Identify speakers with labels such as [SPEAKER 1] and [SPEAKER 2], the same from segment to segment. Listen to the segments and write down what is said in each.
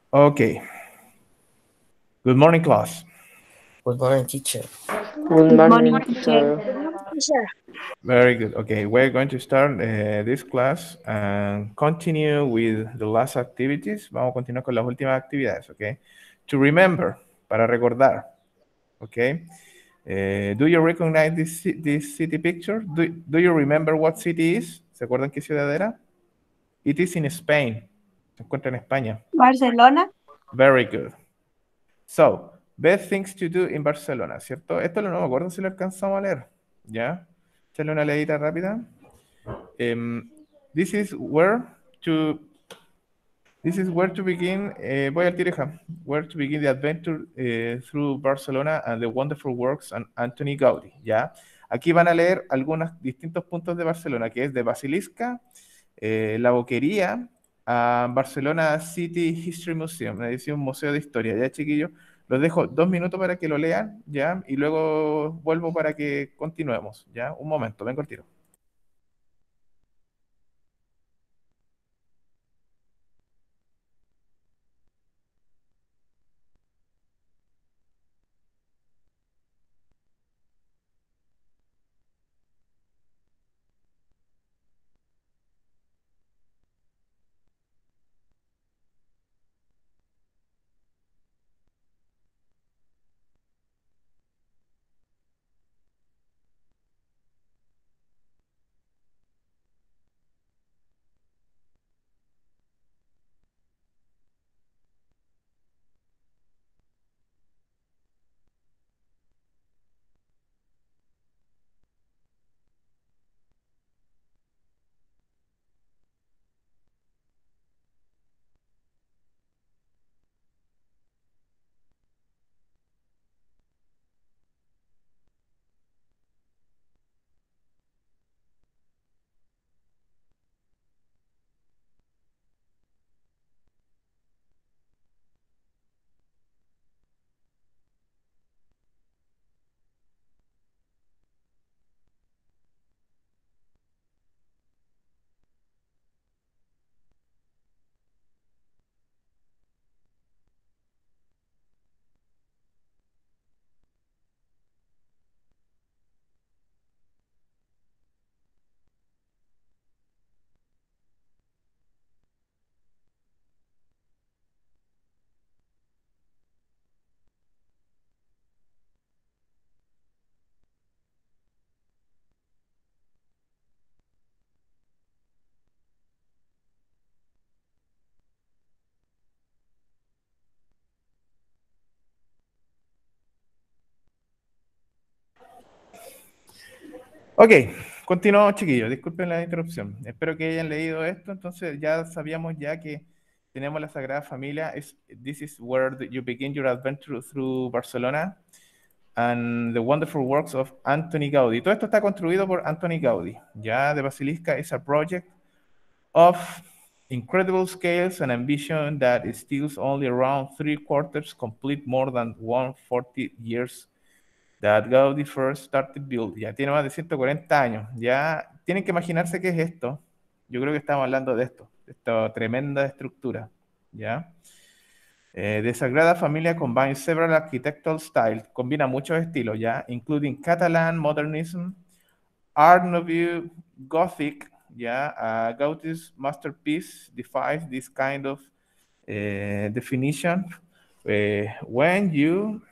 [SPEAKER 1] Okay. Good morning, class.
[SPEAKER 2] Good morning, teacher.
[SPEAKER 3] Good
[SPEAKER 4] Good morning,
[SPEAKER 3] morning,
[SPEAKER 4] teacher.
[SPEAKER 3] teacher.
[SPEAKER 4] Teacher.
[SPEAKER 1] Very good. Okay, we're going to start this class and continue with the last activities. Vamos a continuar con las últimas actividades, okay? To remember, para recordar, okay? Do you recognize this city picture? Do you remember what city is? ¿Se acuerdan qué ciudad era? It is in Spain. Se encuentra en España.
[SPEAKER 4] Barcelona.
[SPEAKER 1] Very good. So, best things to do in Barcelona, ¿cierto? Esto no me acuerdo si lo alcanzamos a leer, ¿ya? Echarle una leída rápida. This is where to begin. Voy al tiro, hija. Where to begin the adventure through Barcelona and the wonderful works of Antoni Gaudí, ¿ya? Aquí van a leer algunos distintos puntos de Barcelona, que es de Basilisca, la Boquería, a Barcelona City History Museum, es decir, un museo de historia, ¿ya, chiquillos? Los dejo 2 minutos para que lo lean, ¿ya? Y luego vuelvo para que continuemos, ¿ya? Un momento, vengo al tiro. Ok, continuamos, chiquillos. Disculpen la interrupción. Espero que hayan leído esto. Entonces, ya sabíamos ya que tenemos la Sagrada Familia. This is where you begin your adventure through Barcelona and the wonderful works of Antoni Gaudí. Todo esto está construido por Antoni Gaudí. Ya, the Basilisca is a project of incredible scales and ambition that is still only around 3/4 complete, more than 140 years that Gaudí first started build. Ya tiene más de 140 años. Ya tienen que imaginarse qué es esto. Yo creo que estamos hablando de esto, de esta tremenda estructura. ¿Ya? The Sagrada Familia combines several architectural styles, combina muchos estilos, ¿ya? Including Catalan, Modernism, Art Nouveau, Gothic, ¿ya? Gaudi's masterpiece defies this kind of definition. When you...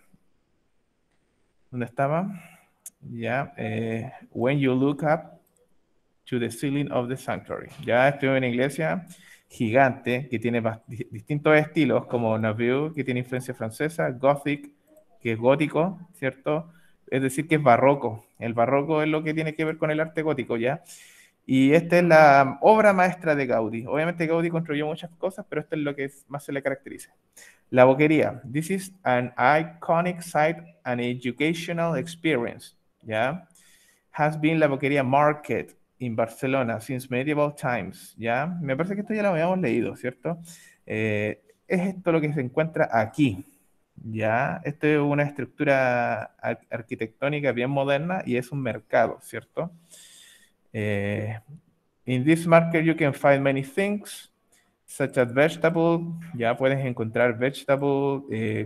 [SPEAKER 1] ¿Dónde estaba? Ya, when you look up to the ceiling of the sanctuary. Ya estoy en una iglesia gigante que tiene distintos estilos, como Nouveau, que tiene influencia francesa, Gothic, que es gótico, ¿cierto? Es decir, que es barroco. El barroco es lo que tiene que ver con el arte gótico, ¿ya? Y esta es la obra maestra de Gaudí. Obviamente Gaudí construyó muchas cosas, pero esto es lo que más se le caracteriza. La Boquería. This is an iconic site and educational experience. Yeah, has been La Boquería Market in Barcelona since medieval times. Ya, me parece que esto ya lo habíamos leído, ¿cierto? Es esto lo que se encuentra aquí. Ya, esto es una estructura arquitectónica bien moderna y es un mercado, ¿cierto? In this market you can find many things. such as vegetable, ya puedes encontrar vegetable,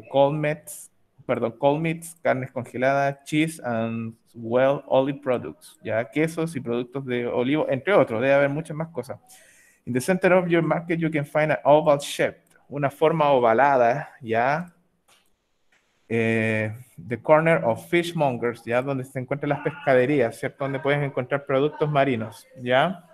[SPEAKER 1] cold meats, carnes congeladas, cheese and well olive products, ya quesos y productos de olivo, entre otros, debe haber muchas más cosas. In the center of your market you can find an oval shape, una forma ovalada, ya, the corner of fishmongers, ya, donde se encuentran las pescaderías, ¿cierto? Donde puedes encontrar productos marinos, ya.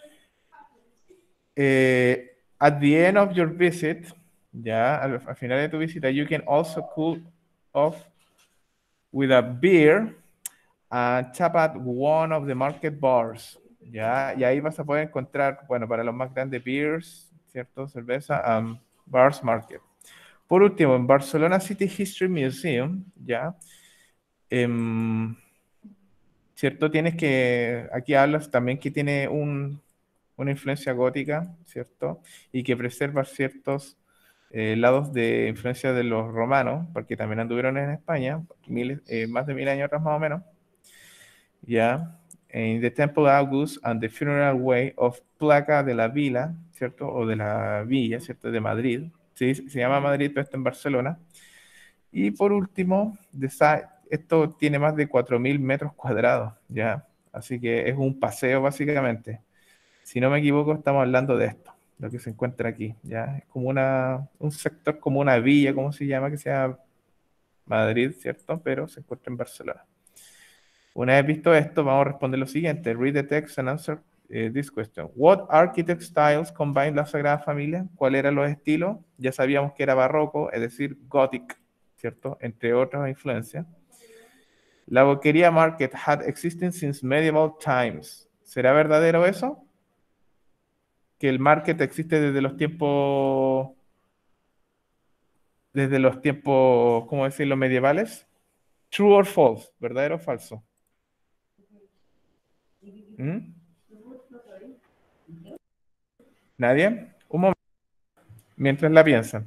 [SPEAKER 1] At the end of your visit, ya, al final de tu visita, you can also cool off with a beer and tap at one of the market bars, ya, y ahí vas a poder encontrar, bueno, para los más grandes beers, ¿cierto? Cerveza, bars market. Por último, en Barcelona City History Museum, ya, ¿cierto? Tienes que, aquí hablas también que tiene una influencia gótica, ¿cierto? Y que preserva ciertos lados de influencia de los romanos, porque también anduvieron en España, más de 1000 años atrás más o menos, ¿ya? En The Temple August and the Funeral Way of Placa de la Vila, ¿cierto? O de la Villa, ¿cierto? De Madrid. Sí, se llama Madrid, pero está en Barcelona. Y por último, esto tiene más de 4000 metros cuadrados, ¿ya? Así que es un paseo básicamente. Si no me equivoco, estamos hablando de esto, lo que se encuentra aquí, ¿ya? Es como un sector, como una villa, ¿cómo se llama? Que sea Madrid, ¿cierto? Pero se encuentra en Barcelona. Una vez visto esto, vamos a responder lo siguiente. Read the text and answer this question. What architect styles combine la Sagrada Familia? ¿Cuáles eran los estilos? Ya sabíamos que era barroco, es decir, gothic, ¿cierto? Entre otras influencias. La Boquería Market had existed since medieval times. ¿Será verdadero eso? Que el market existe desde los tiempos, ¿cómo decirlo?, medievales. True or false, ¿verdadero o falso? ¿Mm? ¿Nadie? Un momento, mientras la piensan.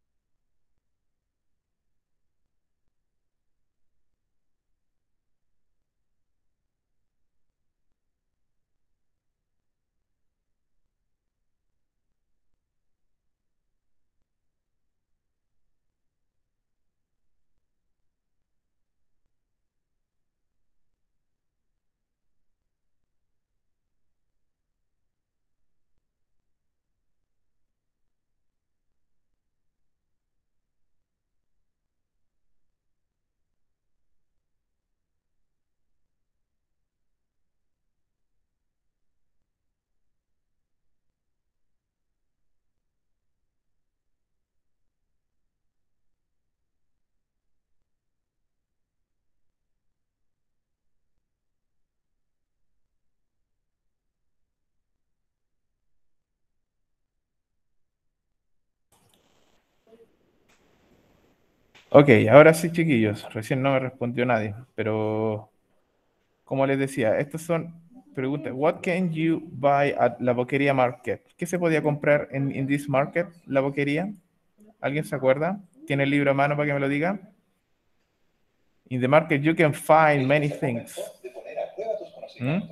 [SPEAKER 1] Ok, ahora sí, chiquillos. Recién no me respondió nadie, pero como les decía, estas son preguntas. What can you buy at la Boquería Market? ¿Qué se podía comprar en this market, la Boquería? ¿Alguien se acuerda? ¿Tiene el libro a mano para que me lo diga? In the market you can find many things. ¿Mm?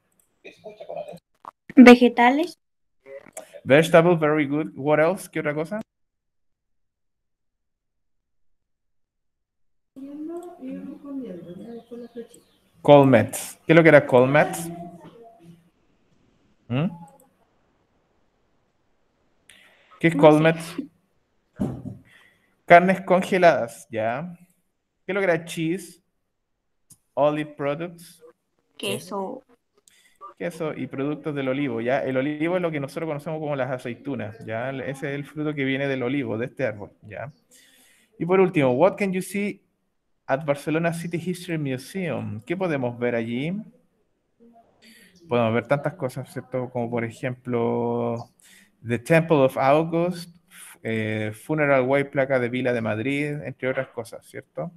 [SPEAKER 3] Vegetales,
[SPEAKER 1] Vegetable, very good. What else? ¿Qué otra cosa? Colmets. ¿Qué es lo que era Colmets? ¿Mm? ¿Qué es
[SPEAKER 3] no sé,
[SPEAKER 1] Colmets? Carnes congeladas, ¿ya? ¿Qué es lo que era cheese? Olive products.
[SPEAKER 3] queso,
[SPEAKER 1] Queso y productos del olivo, ¿ya? El olivo es lo que nosotros conocemos como las aceitunas, ¿ya? Ese es el fruto que viene del olivo, de este árbol, ¿ya? Y por último, what can you see at Barcelona City History Museum? ¿Qué podemos ver allí? Podemos ver tantas cosas, ¿cierto? Como por ejemplo, The Temple of August, Funeral Way, placa de Vila de Madrid, entre otras cosas, ¿cierto?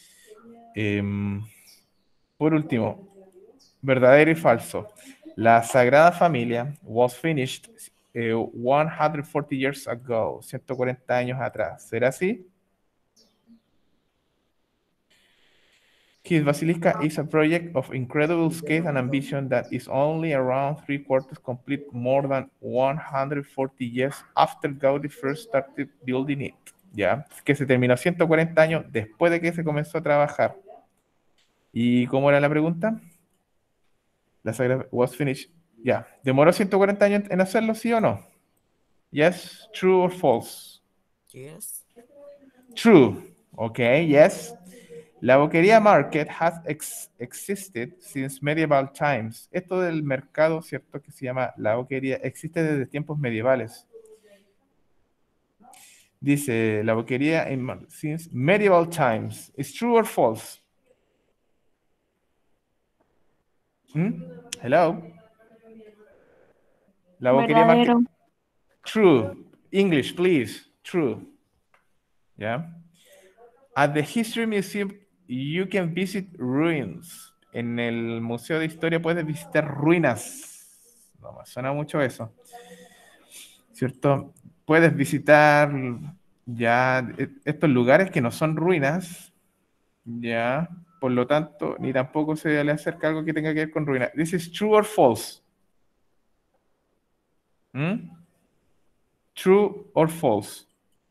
[SPEAKER 1] Por último, verdadero y falso. La Sagrada Familia was finished 140 years ago, 140 años atrás. ¿Será así? Ok, His basilica is a project of incredible scale and ambition that is only around 3/4 complete more than 140 years after Gaudí first started building it. ¿Ya? Que se terminó 140 años después de que se comenzó a trabajar. ¿Y cómo era la pregunta? La Sagrada was finished. Ya. ¿Demoró 140 años en hacerlo, sí o no? Yes, true or false?
[SPEAKER 2] Yes.
[SPEAKER 1] True. Okay, yes. La Boquería Market has existed since medieval times. Esto del mercado, ¿cierto? Que se llama la Boquería, existe desde tiempos medievales. Dice la Boquería since medieval times. Is true or false? ¿Mm? Hello. La Boquería Market.
[SPEAKER 3] Verdadero.
[SPEAKER 1] True. English, please. True. Yeah. At the History Museum, you can visit ruins. En el Museo de Historia puedes visitar ruinas. No me suena mucho eso. ¿Cierto? Puedes visitar ya estos lugares que no son ruinas. Ya. Por lo tanto, ni tampoco se le acerca algo que tenga que ver con ruinas. This is true or false? ¿Mm? True or false?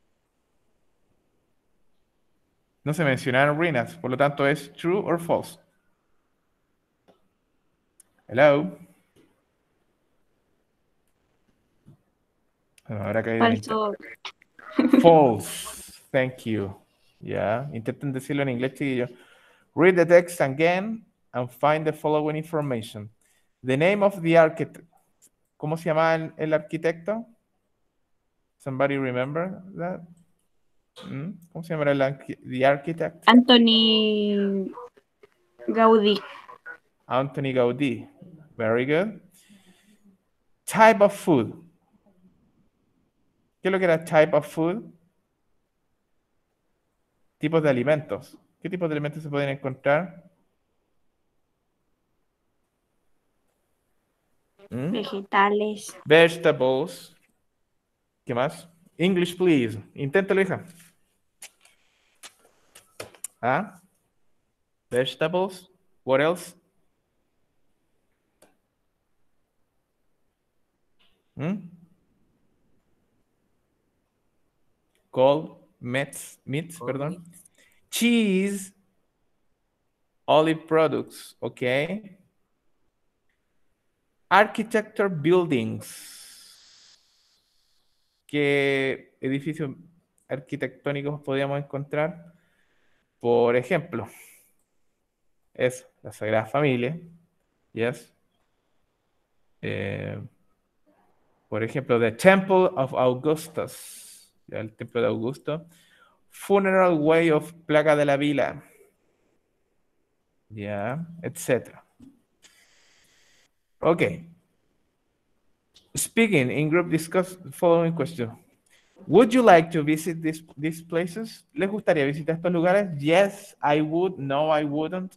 [SPEAKER 1] No se mencionaron ruinas, por lo tanto es true or false. Hello. Bueno, habrá caído en
[SPEAKER 3] Falso.
[SPEAKER 1] false. Thank you. Ya. Intenten decirlo en inglés, chiquillos. Read the text again and find the following information. The name of the architect. ¿Cómo se llama el arquitecto? Somebody remember that? ¿Cómo se llama the architect?
[SPEAKER 3] Anthony Gaudí.
[SPEAKER 1] Anthony Gaudí. Very good. Type of food. ¿Qué es lo que era type of food? Tipos de alimentos. ¿Qué tipos de alimentos se pueden encontrar?
[SPEAKER 3] Vegetales.
[SPEAKER 1] Vegetables. ¿Qué más? English, please. Inténtalo, hija. ¿Ah? Vegetables. What else? Cold meats, perdón.
[SPEAKER 2] Meat.
[SPEAKER 1] Cheese. Olive products, okay. Architecture buildings. ¿Qué edificios arquitectónicos podríamos encontrar? Por ejemplo, es la Sagrada Familia, yes. Por ejemplo, the Temple of Augustus, ya, el Templo de Augusto. Funeral Way of Placa de la Vila, ya, etc. Okay. Speaking in group, discuss the following question. Would you like to visit these places? ¿Les gustaría visitar estos lugares? Yes, I would. No, I wouldn't.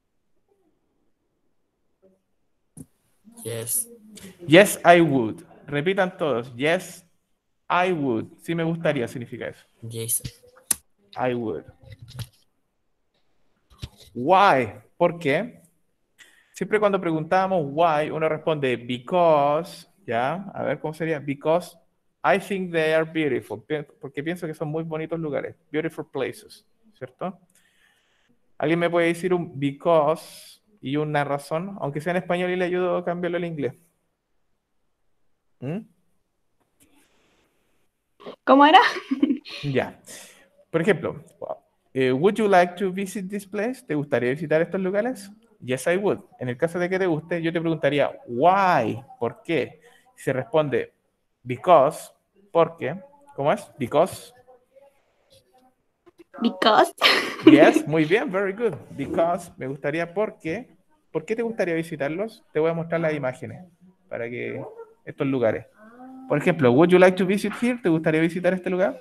[SPEAKER 2] Yes.
[SPEAKER 1] Yes, I would. Repitan todos. Yes, I would. Sí me gustaría significa eso.
[SPEAKER 2] Yes.
[SPEAKER 1] I would. Why? ¿Por qué? Siempre cuando preguntábamos why, uno responde because, ¿ya? A ver, ¿cómo sería? Because I think they are beautiful. Porque pienso que son muy bonitos lugares. Beautiful places, ¿cierto? ¿Alguien me puede decir un because y una razón? Aunque sea en español y le ayudo a cambiarlo al inglés.
[SPEAKER 3] ¿Cómo era?
[SPEAKER 1] Ya. Por ejemplo, would you like to visit this place? ¿Te gustaría visitar estos lugares? Yes, I would. En el caso de que te guste, yo te preguntaría, why? ¿Por qué? Si se responde, because, ¿por qué? ¿Cómo es? Because.
[SPEAKER 3] Because.
[SPEAKER 1] Yes, muy bien, very good. Because, me gustaría, ¿por qué? ¿Por qué te gustaría visitarlos? Te voy a mostrar las imágenes para que estos lugares. Por ejemplo, would you like to visit here? ¿Te gustaría visitar este lugar?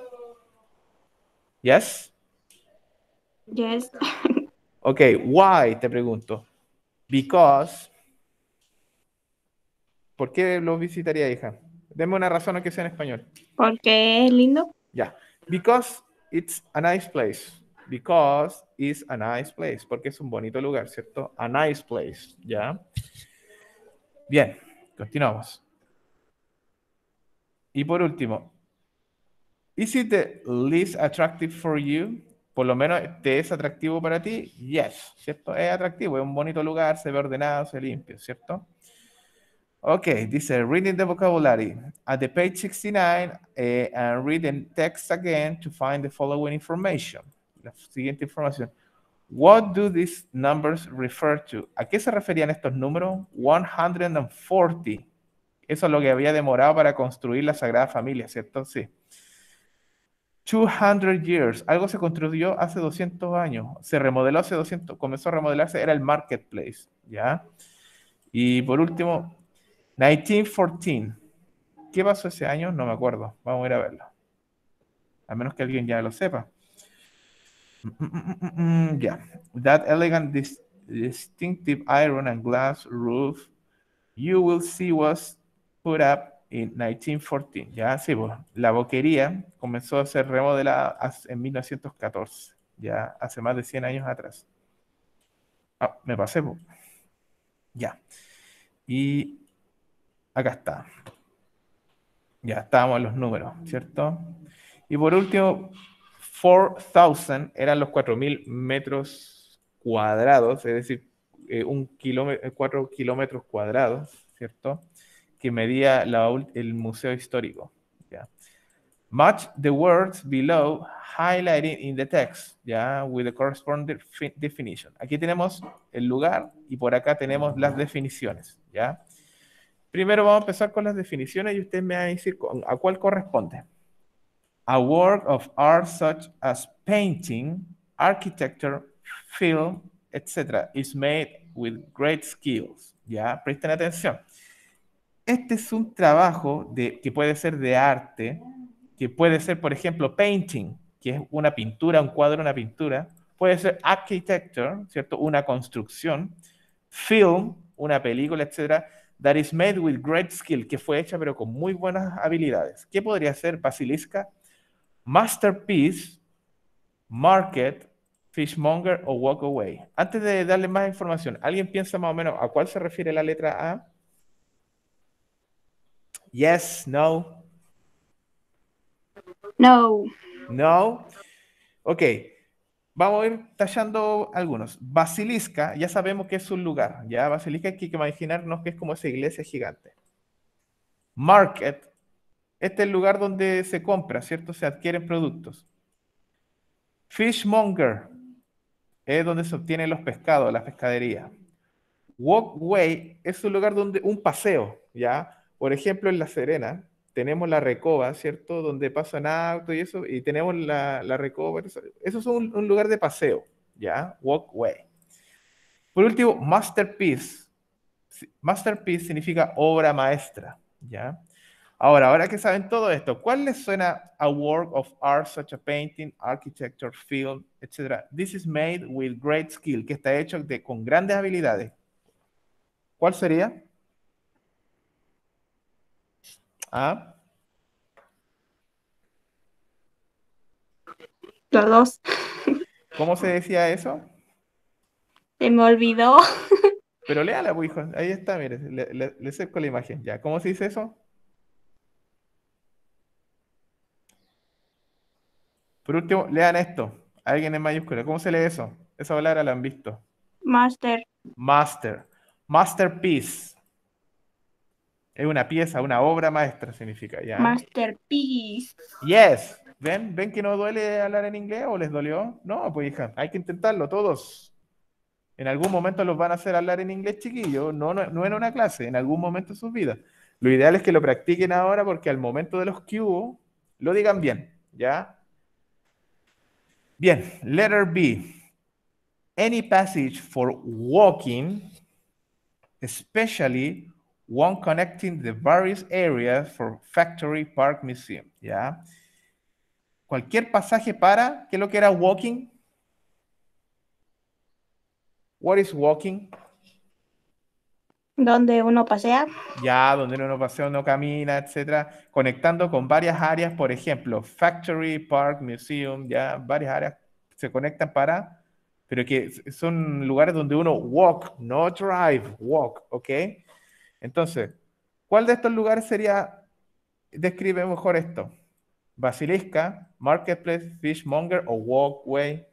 [SPEAKER 1] Yes.
[SPEAKER 3] Yes.
[SPEAKER 1] Ok, why, te pregunto. Because. ¿Por qué lo visitaría, hija? Deme una razón aunque sea en español.
[SPEAKER 3] Porque es lindo.
[SPEAKER 1] Ya. Because it's a nice place. because it's a nice place, porque es un bonito lugar, ¿cierto? A nice place, ¿ya? Bien, continuamos. Y por último, is it the least attractive for you? Por lo menos te es atractivo para ti. Yes, ¿cierto? Es atractivo, es un bonito lugar, se ve ordenado, se ve limpio, ¿cierto? Ok, dice, reading the vocabulary. At the page 69, and read the text again to find the following information. La siguiente información. What do these numbers refer to? ¿A qué se referían estos números? 140. Eso es lo que había demorado para construir la Sagrada Familia, ¿cierto? Sí. 200 years. Algo se construyó hace 200 años. Se remodeló hace 200, comenzó a remodelarse, era el marketplace, ¿ya? Y por último, 1914. ¿Qué pasó ese año? No me acuerdo. Vamos a ir a verlo. A menos que alguien ya lo sepa. Yeah. That elegant, distinctive iron and glass roof you will see was put up in 1914. Ya, sí, pues, la boquería comenzó a ser remodelada en 1914. Ya, hace más de 100 años atrás. Ah, me pasé, pues. Ya. Y acá está. Ya estábamos en los números, ¿cierto? Y por último, 4,000 eran los 4.000 metros cuadrados, es decir, 4 kilómetros cuadrados, ¿cierto? Que medía el museo histórico. ¿Ya? Match the words below highlighted in the text, ¿ya? With the corresponding definition. Aquí tenemos el lugar y por acá tenemos las definiciones, ¿ya? Primero vamos a empezar con las definiciones y usted me va a decir a cuál corresponde. A work of art such as painting, architecture, film, etc. is made with great skills. ¿Ya? Presten atención. Este es un trabajo que puede ser de arte, que puede ser, por ejemplo, painting, que es una pintura, un cuadro, una pintura. Puede ser architecture, ¿cierto? Una construcción. Film, una película, etc. That is made with great skill, que fue hecha pero con muy buenas habilidades. ¿Qué podría ser, Basilisca? Masterpiece, market, fishmonger o walk away. Antes de darle más información, ¿alguien piensa más o menos a cuál se refiere la letra A? Yes, no.
[SPEAKER 3] No.
[SPEAKER 1] No. Ok. Vamos a ir tallando algunos. Basilisca, ya sabemos que es un lugar. Ya, Basilisca hay que imaginarnos que es como esa iglesia gigante. Market, este es el lugar donde se compra, ¿cierto? Se adquieren productos. Fishmonger, es donde se obtienen los pescados, la pescadería. Walkway es un lugar donde, un paseo, ¿ya? Por ejemplo, en La Serena tenemos la Recoba, ¿cierto? Donde pasan autos y eso, y tenemos la Recoba. Eso es un lugar de paseo, ¿ya? Walkway. Por último, masterpiece. Masterpiece significa obra maestra, ¿ya? Ahora que saben todo esto, ¿cuál les suena a work of art such as painting, architecture, film, etc.? This is made with great skill, que está hecho con grandes habilidades. ¿Cuál sería? ¿Ah?
[SPEAKER 3] Los dos.
[SPEAKER 1] ¿Cómo se decía eso?
[SPEAKER 3] Se me olvidó.
[SPEAKER 1] Pero léala, pues, hijo. Ahí está, mire, le acerco la imagen. ¿Ya? ¿Cómo se dice eso? Por último, lean esto. Alguien en mayúscula. ¿Cómo se lee eso? Esa palabra la han visto.
[SPEAKER 3] Master.
[SPEAKER 1] Master. Masterpiece. Es una pieza, una obra maestra significa, ¿ya?
[SPEAKER 3] Masterpiece.
[SPEAKER 1] Yes. ¿Ven que no duele hablar en inglés o les dolió? No, pues hija, hay que intentarlo todos. En algún momento los van a hacer hablar en inglés, chiquillos, no en una clase, en algún momento de sus vidas. Lo ideal es que lo practiquen ahora porque al momento de los que hubo, lo digan bien, ¿ya? Bien, letter B. Any passage for walking, especially one connecting the various areas for Factory Park Museum, ¿ya? Cualquier pasaje para, ¿qué es lo que era walking? What is walking?
[SPEAKER 3] Donde uno pasea.
[SPEAKER 1] Ya, donde uno pasea, uno camina, etcétera, conectando con varias áreas, por ejemplo, Factory Park Museum, ya, varias áreas se conectan para, pero que son lugares donde uno walk, no drive, walk, ¿ok? Entonces, ¿cuál de estos lugares describe mejor esto? Basilisca, Marketplace, Fishmonger o Walkway.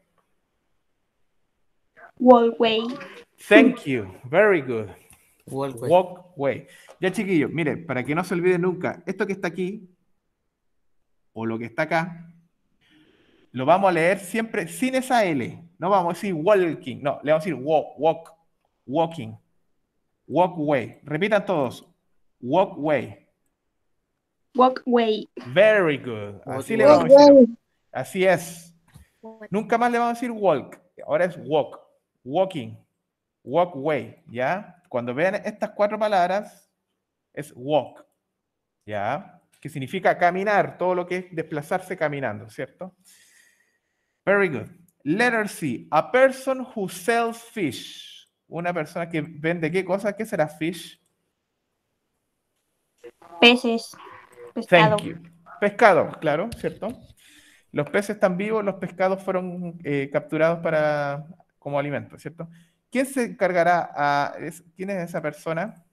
[SPEAKER 3] Walkway.
[SPEAKER 1] Thank you, very good.
[SPEAKER 2] Walkway.
[SPEAKER 1] Walkway. Ya, chiquillos, miren, para que no se olviden nunca, esto que está aquí, o lo que está acá, lo vamos a leer siempre sin esa L. No vamos a decir walking, no, le vamos a decir walk, walking, walkway. Repitan todos, walkway.
[SPEAKER 3] Walkway.
[SPEAKER 1] Very good. Así le
[SPEAKER 2] Walkway.
[SPEAKER 1] vamos a decir. Así es. Nunca más le vamos a decir walk. Ahora es walk, walking, walkway, ¿ya? Cuando vean estas 4 palabras, es walk, ¿ya? Que significa caminar, todo lo que es desplazarse caminando, ¿cierto? Very good. Letter C. A person who sells fish. Una persona que vende ¿qué cosa? ¿Qué será fish?
[SPEAKER 3] Peces. Pescado.
[SPEAKER 1] Thank you. Pescado, claro, ¿cierto? Los peces están vivos, los pescados fueron capturados como alimento, ¿cierto? ¿Quién se encargará quién es esa persona?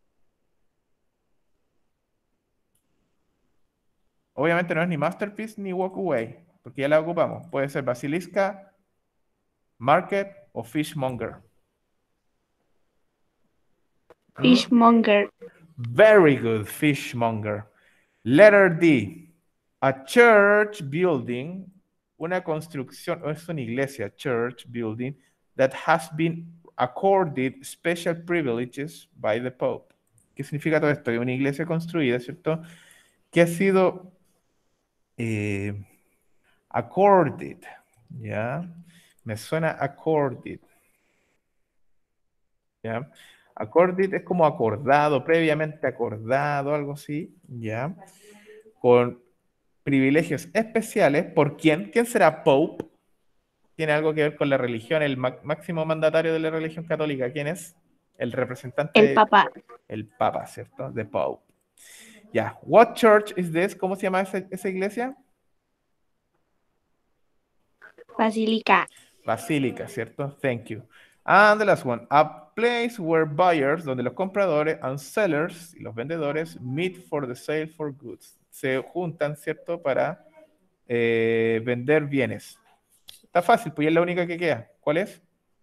[SPEAKER 1] Obviamente no es ni Masterpiece ni Walkaway, porque ya la ocupamos. Puede ser Basilisca, Market o Fishmonger.
[SPEAKER 3] Fishmonger.
[SPEAKER 1] Very good, Fishmonger. Letter D. A church building, una construcción, o es una iglesia, church building, that has been accorded special privileges by the Pope. ¿Qué significa todo esto? Es una iglesia construida, ¿cierto? Que ha sido accorded, ¿ya? Me suena accorded, ¿ya? Accorded es como acordado, previamente acordado, algo así, ¿ya? Con privilegios especiales. ¿Por quién? ¿Quién será Pope? Tiene algo que ver con la religión, el máximo mandatario de la religión católica. ¿Quién es? El representante.
[SPEAKER 3] El Papa.
[SPEAKER 1] El Papa, ¿cierto? The Pope. Ya. What church is this? ¿Cómo se llama esa iglesia?
[SPEAKER 3] Basílica.
[SPEAKER 1] Basílica, ¿cierto? Thank you. And the last one. A place where buyers, donde los compradores and sellers, y los vendedores, meet for the sale for goods. Se juntan, ¿cierto? Para vender bienes. Está fácil, pues ya es la única que queda. ¿Cuál es?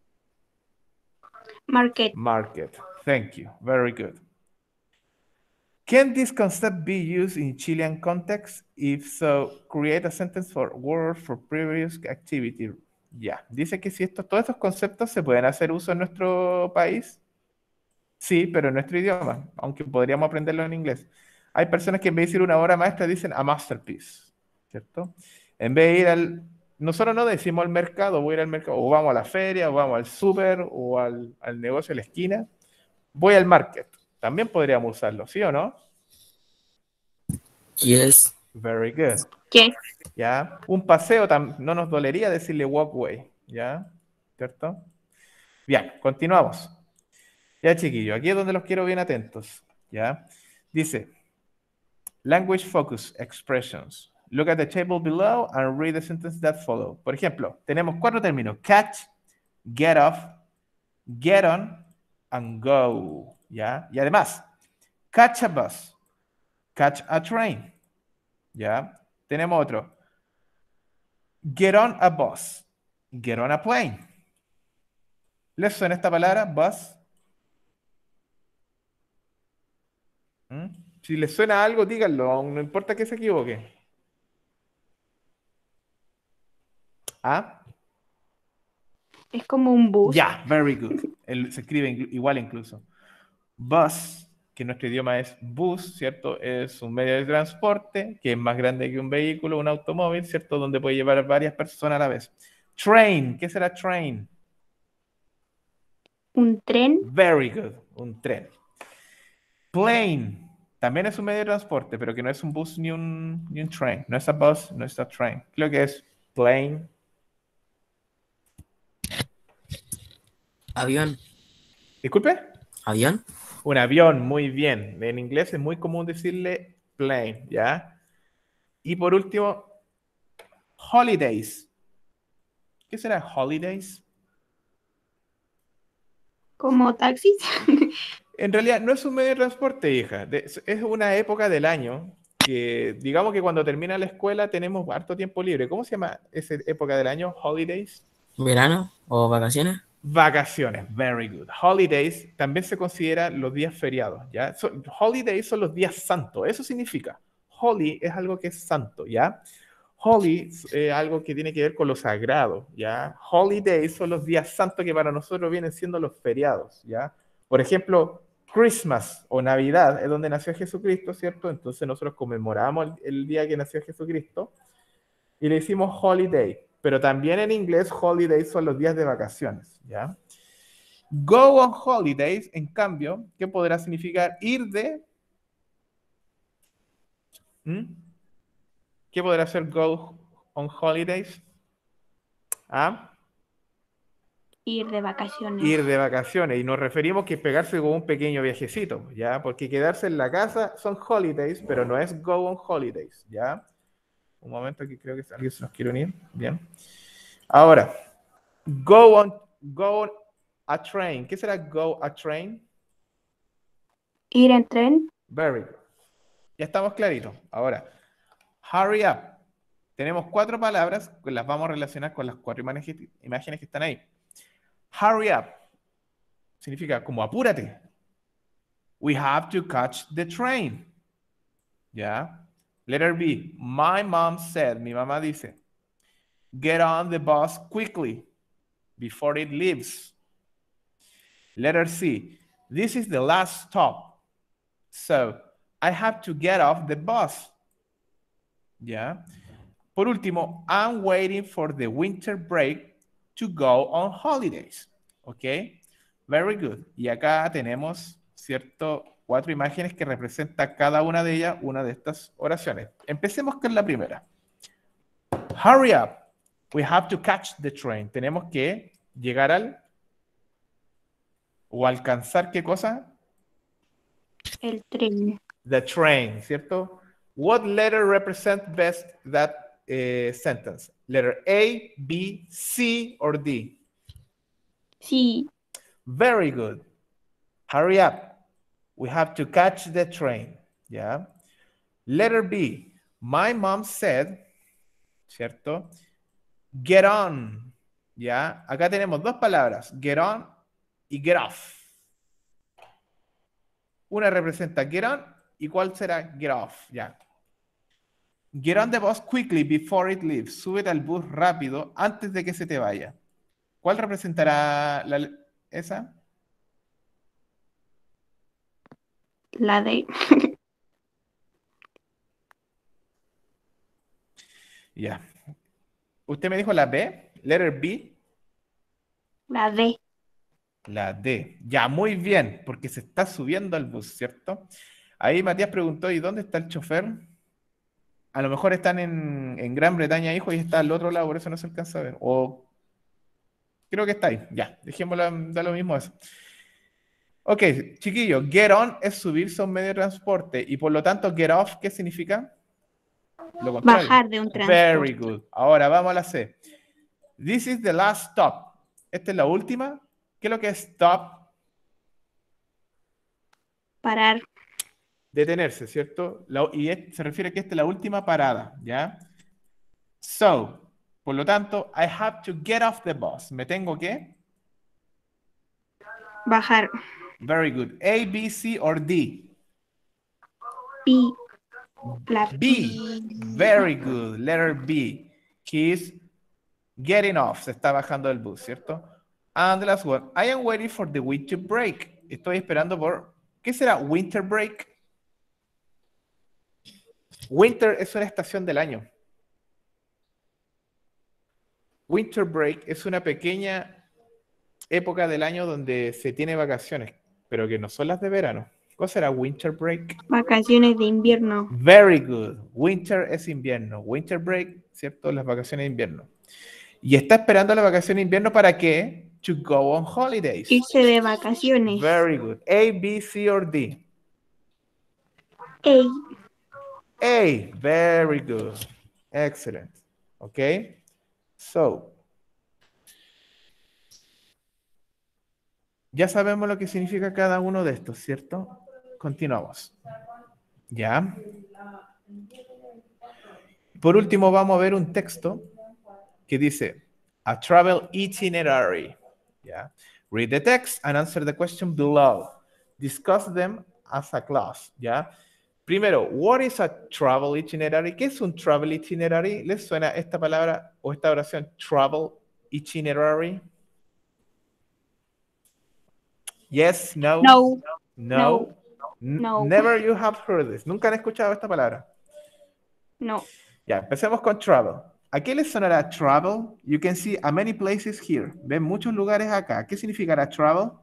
[SPEAKER 3] Market.
[SPEAKER 1] Market. Thank you. Very good. Can this concept be used in Chilean context? If so, create a sentence for word for previous activity. Ya. Dice que si todos estos conceptos se pueden hacer uso en nuestro país. Sí, pero en nuestro idioma, aunque podríamos aprenderlo en inglés. Hay personas que en vez de decir una obra maestra dicen a masterpiece, ¿cierto? En vez de ir nosotros no decimos al mercado, voy a ir al mercado, o vamos a la feria, o vamos al súper, o al negocio de la esquina. Voy al market. También podríamos usarlo, ¿sí o no?
[SPEAKER 2] Yes.
[SPEAKER 1] Very good.
[SPEAKER 3] ¿Qué?
[SPEAKER 1] ¿Ya? Un paseo no nos dolería decirle walkway, ¿ya? ¿Cierto? Bien, continuamos. Ya, chiquillos, aquí es donde los quiero bien atentos, ¿ya? Dice, language focus expressions. Look at the table below and read the sentence that follow. Por ejemplo, tenemos 4 términos. Catch, get off, get on, and go, ¿ya? Y además, catch a bus, catch a train, ¿ya? Tenemos otro. Get on a bus, get on a plane. ¿Les suena esta palabra, bus? Si les suena algo, díganlo, no importa que se equivoque. ¿Ah?
[SPEAKER 3] Es como un bus.
[SPEAKER 1] Ya, very good. Se escribe igual incluso. Bus, que en nuestro idioma es bus, ¿cierto? Es un medio de transporte que es más grande que un vehículo, un automóvil, ¿cierto? Donde puede llevar varias personas a la vez. Train, ¿qué será train?
[SPEAKER 3] Un tren.
[SPEAKER 1] Very good, un tren. Plane, también es un medio de transporte, pero que no es un bus ni un train. No es a bus, no es a train. Creo que es plane.
[SPEAKER 2] Avión.
[SPEAKER 1] Disculpe.
[SPEAKER 2] ¿Avión?
[SPEAKER 1] Un avión, muy bien. En inglés es muy común decirle plane, ¿ya? Y por último, holidays. ¿Qué será holidays?
[SPEAKER 3] Como taxis.
[SPEAKER 1] En realidad no es un medio de transporte, hija. Es una época del año que, digamos que cuando termina la escuela tenemos harto tiempo libre. ¿Cómo se llama esa época del año? Holidays.
[SPEAKER 2] ¿Verano o vacaciones?
[SPEAKER 1] Vacaciones, very good. Holidays también se considera los días feriados, ¿ya? Holidays son los días santos, eso significa. Holy es algo que es santo, ¿ya? Holy es algo que tiene que ver con lo sagrado, ¿ya? Holidays son los días santos que para nosotros vienen siendo los feriados, ¿ya? Por ejemplo, Christmas o Navidad es donde nació Jesucristo, ¿cierto? Entonces nosotros conmemoramos el día que nació Jesucristo y le decimos holiday, pero también en inglés holidays son los días de vacaciones, ¿ya? Go on holidays, en cambio, ¿qué podrá significar ir de? ¿Mm? ¿Qué podrá ser go on holidays? ¿Ah?
[SPEAKER 3] Ir de vacaciones.
[SPEAKER 1] Ir de vacaciones, y nos referimos que pegarse con un pequeño viajecito, ¿ya? Porque quedarse en la casa son holidays, pero no es go on holidays, ¿ya? Un momento que creo que alguien se nos quiere unir, bien. Ahora, go on a train. ¿Qué será go a train?
[SPEAKER 3] Ir en tren.
[SPEAKER 1] Very good. Ya estamos claritos. Ahora, hurry up. Tenemos 4 palabras que las vamos a relacionar con las 4 imágenes que están ahí. Hurry up significa como apúrate. We have to catch the train. ¿Ya? Letter B. My mom said, mi mamá dice, get on the bus quickly before it leaves. Letter C. This is the last stop. So, I have to get off the bus. ¿Ya? Por último, I'm waiting for the winter break to go on holidays. ¿Ok? Very good. Y acá tenemos, ¿cierto? 4 imágenes que representan cada una de ellas, una de estas oraciones. Empecemos con la primera. Hurry up. We have to catch the train. Tenemos que llegar al o alcanzar, ¿qué cosa?
[SPEAKER 3] El tren.
[SPEAKER 1] The train, ¿cierto? What letter represents best that sentence? Letter A, B, C, or D?
[SPEAKER 3] Sí.
[SPEAKER 1] Very good. Hurry up. We have to catch the train. Yeah. Letter B. My mom said, ¿cierto? Get on. ¿Ya? Acá tenemos 2 palabras, get on y get off. Una representa get on y ¿cuál será get off? Ya. Get on the bus quickly before it leaves. Súbete al bus rápido antes de que se te vaya. ¿Cuál representará esa?
[SPEAKER 3] La D.
[SPEAKER 1] Ya. ¿Usted me dijo la B? ¿Letter B?
[SPEAKER 3] La D.
[SPEAKER 1] La D. Ya, muy bien, porque se está subiendo al bus, ¿cierto? Ahí Matías preguntó, ¿y dónde está el chofer? A lo mejor están en Gran Bretaña, hijo, y está al otro lado, por eso no se alcanza a ver. O creo que está ahí. Ya, dejémoslo, da lo mismo eso. Ok, chiquillo, get on es subirse a un medio de transporte y por lo tanto get off, ¿qué significa? Lo contrario.
[SPEAKER 3] Bajar de un transporte.
[SPEAKER 1] Very good. Ahora vamos a la C. This is the last stop. Esta es la última. ¿Qué es lo que es stop?
[SPEAKER 3] Parar.
[SPEAKER 1] Detenerse, ¿cierto? Y se refiere a que esta es la última parada, ¿ya? So, por lo tanto, I have to get off the bus. ¿Me tengo que?
[SPEAKER 3] Bajar.
[SPEAKER 1] Very good. A, B, C, or D?
[SPEAKER 3] P. La
[SPEAKER 1] B. Very good. Letter B. He is getting off. Se está bajando del bus, ¿cierto? And the last one. I am waiting for the winter break. Estoy esperando por... ¿Qué será winter break? Winter es una estación del año. Winter break es una pequeña época del año donde se tiene vacaciones, pero que no son las de verano. ¿Cuál será winter break?
[SPEAKER 3] Vacaciones de invierno.
[SPEAKER 1] Very good. Winter es invierno. Winter break, ¿cierto? Las vacaciones de invierno. Y está esperando la vacación de invierno ¿para qué? To go on holidays.
[SPEAKER 3] Irse de vacaciones.
[SPEAKER 1] Very good. A, B, C, or D?
[SPEAKER 3] A.
[SPEAKER 1] A. Very good. Excellent. Okay. So, Ya sabemos lo que significa cada uno de estos, ¿cierto? Continuamos. ¿Ya? Por último, vamos a ver un texto que dice, a travel itinerary. ¿Ya? Read the text and answer the question below. Discuss them as a class. ¿Ya? Primero, what is a travel itinerary? ¿Qué es un travel itinerary? ¿Les suena esta palabra o esta oración, travel itinerary? Yes, no,
[SPEAKER 3] No,
[SPEAKER 1] no,
[SPEAKER 3] no,
[SPEAKER 1] never you have heard this. Nunca han escuchado esta palabra.
[SPEAKER 3] no.
[SPEAKER 1] Ya, empecemos con travel. ¿A qué les sonará travel? You can see a many places here. Ven muchos lugares acá. ¿Qué significará travel?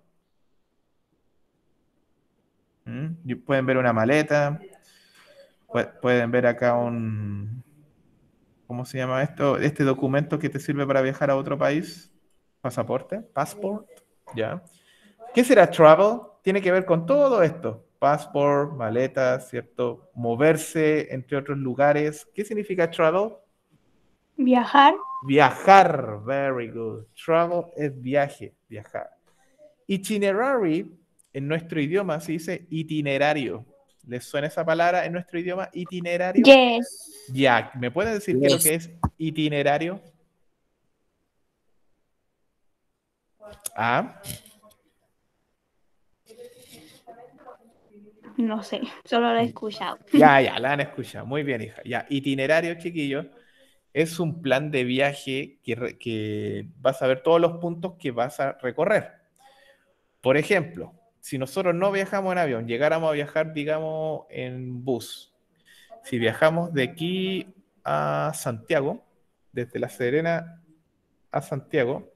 [SPEAKER 1] Pueden ver una maleta. Pueden ver acá un... ¿Cómo se llama esto? Este documento que te sirve para viajar a otro país. Pasaporte. Passport. Ya. ¿Qué será travel? Tiene que ver con todo esto. Passport, maletas, ¿cierto? Moverse entre otros lugares. ¿Qué significa travel?
[SPEAKER 3] Viajar.
[SPEAKER 1] Viajar. Very good. Travel es viaje, viajar. Itinerary, en nuestro idioma se dice itinerario. ¿Les suena esa palabra en nuestro idioma? Itinerario.
[SPEAKER 3] Yes.
[SPEAKER 1] Ya, ¿me pueden decir qué es lo que es itinerario? Ah,
[SPEAKER 3] No sé, solo lo he escuchado.
[SPEAKER 1] ya, la han escuchado. Muy bien, hija. Ya, itinerario, chiquillos, es un plan de viaje que vas a ver todos los puntos que vas a recorrer. Por ejemplo, si nosotros no viajamos en avión, llegáramos a viajar, digamos, en bus. Si viajamos de aquí a Santiago, desde La Serena a Santiago,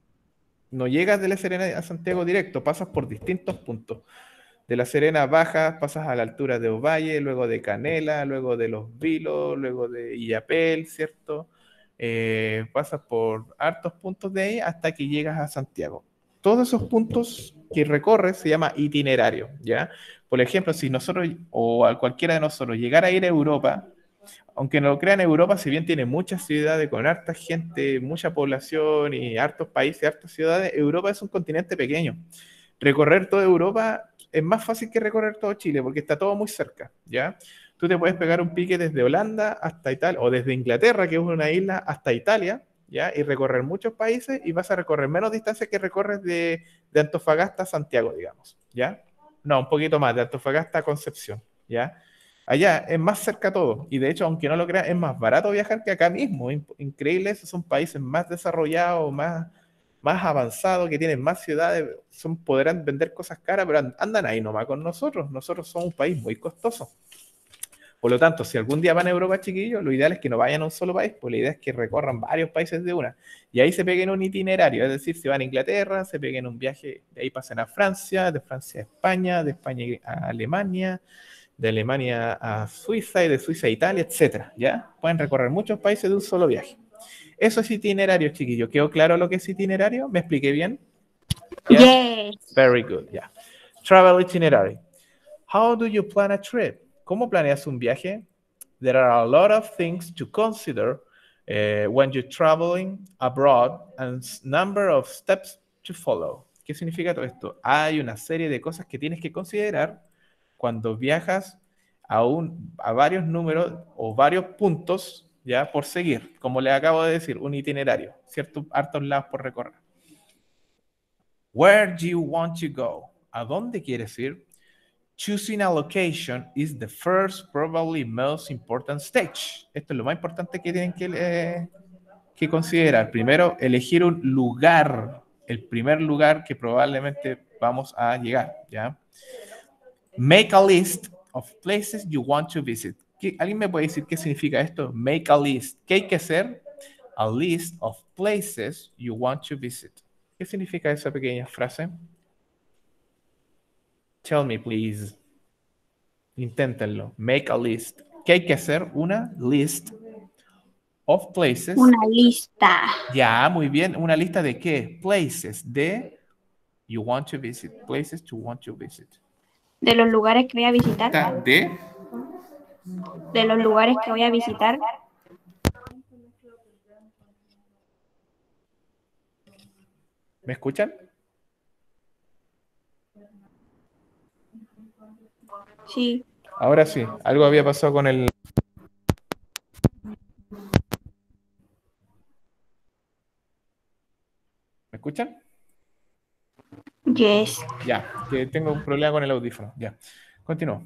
[SPEAKER 1] no llegas de La Serena a Santiago directo, pasas por distintos puntos. De La Serena bajas, pasas a la altura de Ovalle, luego de Canela, luego de Los Vilos, luego de Illapel, ¿cierto? Pasas por hartos puntos de ahí hasta que llegas a Santiago. Todos esos puntos que recorres se llama itinerario, ¿ya? Por ejemplo, si nosotros o a cualquiera de nosotros llegara a ir a Europa, aunque no lo crean, Europa, si bien tiene muchas ciudades con harta gente, mucha población y hartos países, hartas ciudades, Europa es un continente pequeño. Recorrer toda Europa es más fácil que recorrer todo Chile porque está todo muy cerca, ¿ya? Tú te puedes pegar un pique desde Holanda hasta Italia, o desde Inglaterra, que es una isla, hasta Italia, ¿ya? Y recorrer muchos países y vas a recorrer menos distancia que recorres de Antofagasta a Santiago, digamos, ¿ya? No, un poquito más, de Antofagasta a Concepción, ¿ya? Allá es más cerca todo. Y de hecho, aunque no lo crean, es más barato viajar que acá mismo. Increíble, esos son países más desarrollados, más avanzados, que tienen más ciudades, podrán vender cosas caras, pero andan ahí nomás con nosotros. Nosotros somos un país muy costoso. Por lo tanto, si algún día van a Europa, chiquillos, lo ideal es que no vayan a un solo país, pues la idea es que recorran varios países de una. Y ahí se peguen un itinerario, es decir, si van a Inglaterra, se peguen un viaje, de ahí pasen a Francia, de Francia a España, de España a Alemania, de Alemania a Suiza y de Suiza a Italia, etcétera, ¿ya? Pueden recorrer muchos países de un solo viaje. Eso es itinerario, chiquillo. ¿Quedó claro lo que es itinerario? ¿Me expliqué bien? Yes?
[SPEAKER 3] Yes.
[SPEAKER 1] Very good, yeah. Travel itinerary. How do you plan a trip? ¿Cómo planeas un viaje? There are a lot of things to consider when you're traveling abroad and number of steps to follow. ¿Qué significa todo esto? Hay una serie de cosas que tienes que considerar cuando viajas a varios números o varios puntos ya por seguir, como les acabo de decir, un itinerario, ¿cierto? Hartos lados por recorrer. Where do you want to go? ¿A dónde quieres ir? Choosing a location is the first, probably most important stage. Esto es lo más importante que tienen que considerar. Primero, elegir un lugar, el primer lugar que probablemente vamos a llegar, ¿ya? Make a list of places you want to visit. ¿Alguien me puede decir qué significa esto? Make a list. ¿Qué hay que hacer? A list of places you want to visit. ¿Qué significa esa pequeña frase? Tell me, please. Inténtenlo. Make a list. ¿Qué hay que hacer? Una list of places.
[SPEAKER 3] Una lista
[SPEAKER 1] Ya, muy bien. ¿Una lista de qué? Places. De you want to visit. Places to want to visit.
[SPEAKER 3] de los lugares que voy a visitar.
[SPEAKER 1] De
[SPEAKER 3] De los lugares que voy a visitar.
[SPEAKER 1] ¿Me escuchan?
[SPEAKER 3] Sí,
[SPEAKER 1] Ahora sí, algo había pasado con el... ¿Me escuchan?
[SPEAKER 3] yes.
[SPEAKER 1] Ya, que tengo un problema con el audífono. Ya, continúo.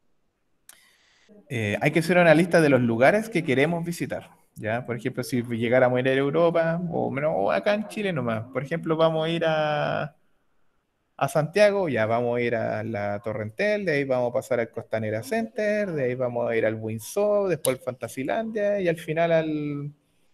[SPEAKER 1] Hay que hacer una lista de los lugares que queremos visitar. ¿Ya? Por ejemplo, si llegáramos a ir a Europa o acá en Chile nomás. Por ejemplo, vamos a ir a Santiago, ya vamos a ir a la Torrentel, de ahí vamos a pasar al Costanera Center, de ahí vamos a ir al Windsor, después al Fantasylandia y al final al,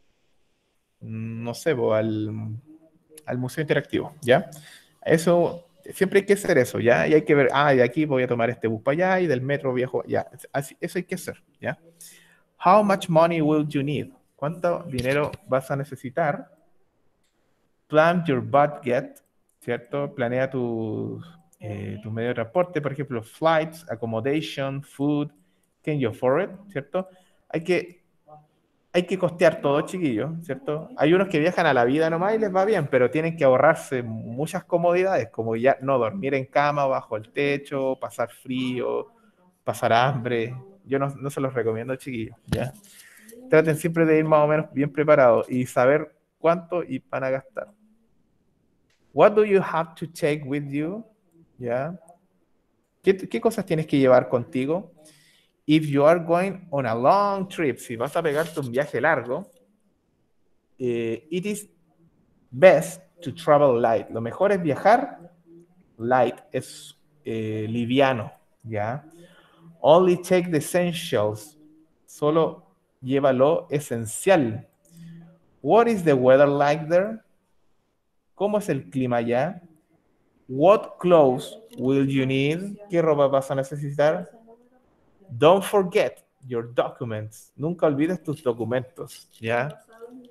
[SPEAKER 1] no sé, po, al Museo Interactivo, ¿ya? Eso, siempre hay que hacer eso, ¿ya? Y hay que ver, de aquí voy a tomar este bus para allá y del metro viejo, ya. Así, eso hay que hacer, ¿ya? How much money will you need? ¿Cuánto dinero vas a necesitar? Plan your budget, ¿cierto? Planea tu medio de transporte, por ejemplo, flights, accommodation, food, can you afford it, ¿cierto? Hay que, hay que costear todo, chiquillos, ¿cierto? Hay unos que viajan a la vida nomás y les va bien, pero tienen que ahorrarse muchas comodidades, como ya no dormir en cama, bajo el techo, pasar frío, pasar hambre. Yo no se los recomiendo, chiquillos, ¿ya? Traten siempre de ir más o menos bien preparados y saber cuánto y van a gastar. What do you have to take with you? ¿Ya? ¿Qué cosas tienes que llevar contigo? If you are going on a long trip, si vas a pegarte un viaje largo, it is best to travel light. Lo mejor es viajar light, es liviano, ¿ya? Only take the essentials. Solo lleva lo esencial. What is the weather like there? ¿Cómo es el clima allá? What clothes will you need? ¿Qué ropa vas a necesitar? Don't forget your documents. Nunca olvides tus documentos, ¿ya?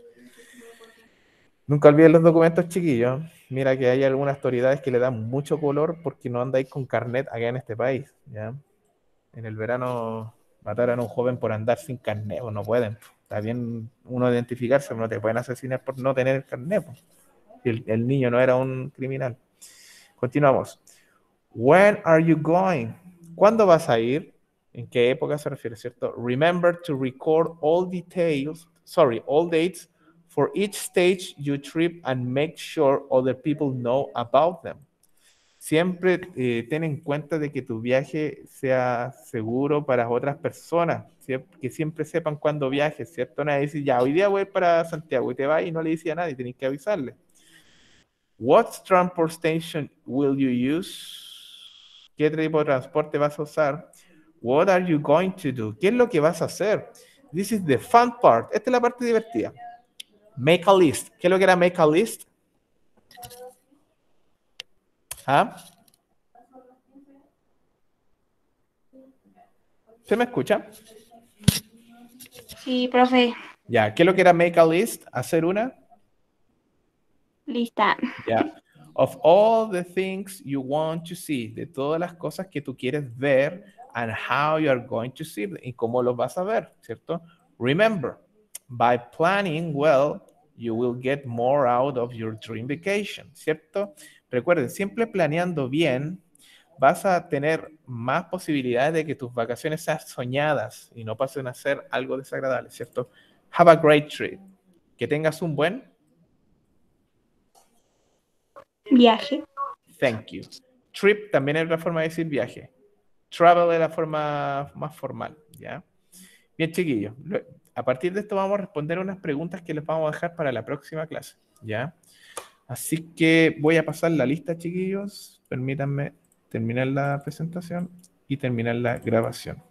[SPEAKER 1] Nunca olvides los documentos, chiquillos. Mira que hay algunas autoridades que le dan mucho color porque no andáis con carnet acá en este país, ¿ya? En el verano mataron a un joven por andar sin carnet, pues no pueden. Está bien uno identificarse, pero no te pueden asesinar por no tener el carnet. Pues. El niño no era un criminal. Continuamos. When are you going? ¿Cuándo vas a ir? ¿En qué época se refiere, cierto? Remember to record all dates for each stage you trip and make sure other people know about them. Siempre ten en cuenta de que tu viaje sea seguro para otras personas, que siempre sepan cuándo viajes, ¿cierto? Nadie dice, ya, hoy día voy para Santiago y te vas y no le dice a nadie, tenés que avisarle. What transportation will you use? ¿Qué tipo de transporte vas a usar? What are you going to do? ¿Qué es lo que vas a hacer? This is the fun part. Esta es la parte divertida. Make a list. ¿Qué es lo que era make a list? ¿Ah? ¿Se me escucha?
[SPEAKER 3] Sí, profe.
[SPEAKER 1] Ya, ¿qué es lo que era make a list? Hacer una.
[SPEAKER 3] Lista.
[SPEAKER 1] Ya. Of all the things you want to see, de todas las cosas que tú quieres ver, and how you are going to see them, y cómo los vas a ver, ¿cierto? Remember, by planning well, you will get more out of your dream vacation, ¿cierto? Recuerden, siempre planeando bien, vas a tener más posibilidades de que tus vacaciones sean soñadas y no pasen a ser algo desagradable, ¿cierto? Have a great trip. Que tengas un buen
[SPEAKER 3] Viaje.
[SPEAKER 1] thank you. Trip también es otra forma de decir viaje. Travel es la forma más formal, ¿ya? Bien, chiquillos. A partir de esto vamos a responder unas preguntas que les vamos a dejar para la próxima clase, ¿ya? Así que voy a pasar la lista, chiquillos. Permítanme terminar la presentación y terminar la grabación.